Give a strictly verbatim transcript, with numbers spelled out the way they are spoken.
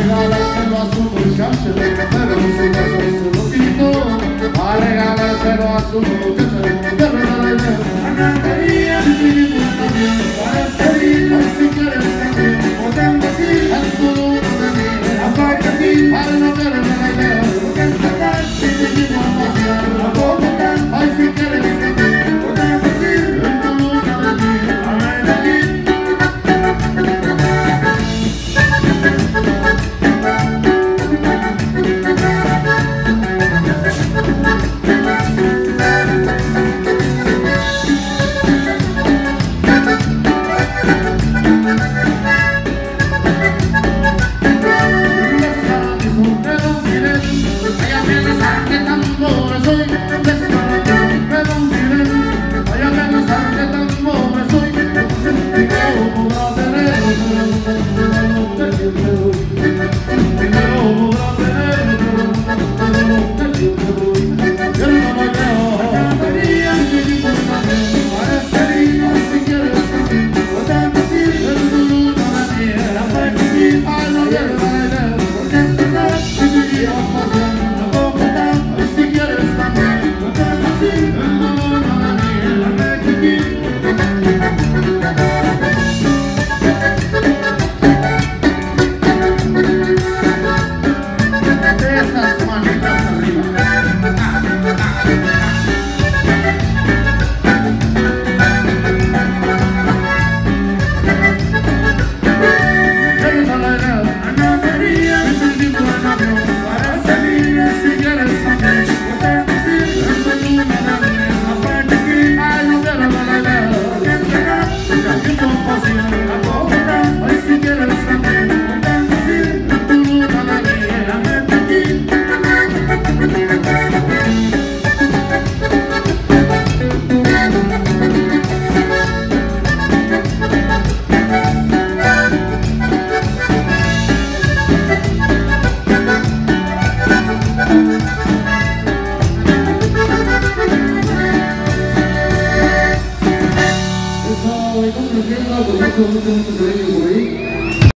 regalárselo a su muchacho, pero su casa se lo quitó. A regalárselo a su muchacho, pero no le dio. Ana quería vivir también, para seguir, hoy si quieres seguir, votando aquí, en tu luna de miel, aparte aquí, para no querer la idea, lo que entregar, si te digo demasiado, la boca, hoy si quieres seguir, votando aquí, en tu luna de miel, amén aquí. Yeah.